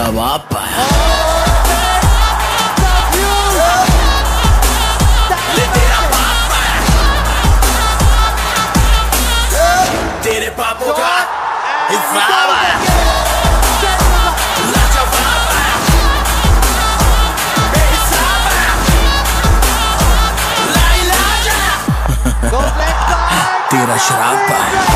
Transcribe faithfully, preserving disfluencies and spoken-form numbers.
जवाब पाया। ले तेरा बाप पाया, तेरे पापों का हिसाब आया। लाजवाब आया, बेहिसाब आया, लाइलाज आया, तेरा शराब पाया।